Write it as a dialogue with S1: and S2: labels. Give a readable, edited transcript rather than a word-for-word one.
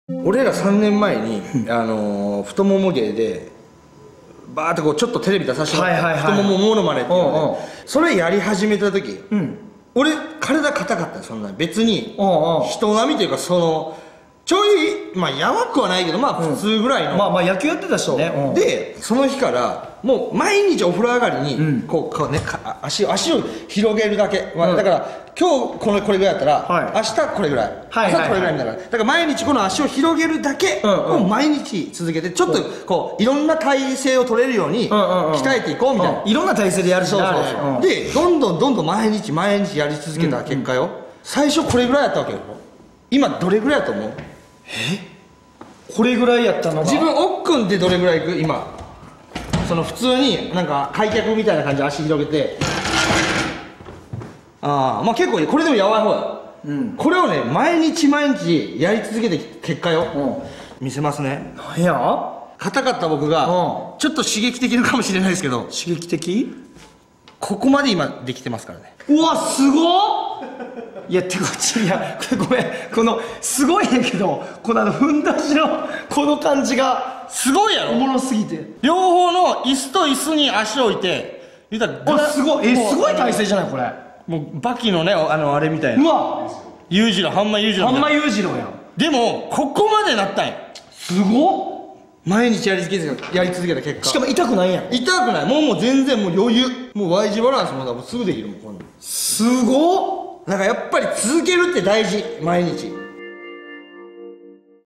S1: 俺ら3年前に太もも芸でバーってこうちょっとテレビ出させてもらって太ももモノマネっていうのでそれやり始めた時、俺体硬かったよ。そんな別に人並みというかちょいまあやばくはないけどまあ普通ぐらいの、
S2: まあ野球やってたしね。
S1: でその日からもう毎日お風呂上がりにこうね足を広げるだけ、だから今日これぐらいだったら明日これぐらい、明日これぐらいみたいな。だから毎日この足を広げるだけを毎日続けてちょっとこういろんな体勢を取れるように鍛えていこうみたいな。
S2: いろんな体勢でやるしな。
S1: でどんどん毎日やり続けた結果よ、最初これぐらいやったわけよ。今どれぐらいやと思う？
S2: これぐらいやったのが
S1: 自分おっくんってどれぐらいいく？今普通になんか開脚みたいな感じで足広げて、まあ結構これでもやばい方や。これをね毎日やり続けて結果よ、見せますね。
S2: なんや
S1: 硬かった僕がちょっと刺激的なかもしれないですけど、
S2: 刺激的
S1: ここまで今できてますからね。
S2: うわすごっ。いやてかいやごめん、このすごいんやけどこのふんだしのこの感じが
S1: すごいやろ。
S2: おもろすぎて
S1: 両方の椅子と椅子に足を置いて言ったら
S2: すごいすごい体勢じゃないこれ。
S1: もうバキのねあれみたいな。
S2: うわ
S1: 裕次郎半間裕次郎
S2: 半間裕次郎やん。
S1: でもここまでなったんや。
S2: すごっ。
S1: 毎日やり続けた結果、
S2: しかも痛くないやん。
S1: 痛くない。もう全然もう余裕。もう Y 字バランスもすぐできるもん。こんな
S2: すごっ。
S1: なんかやっぱり続けるって大事。毎日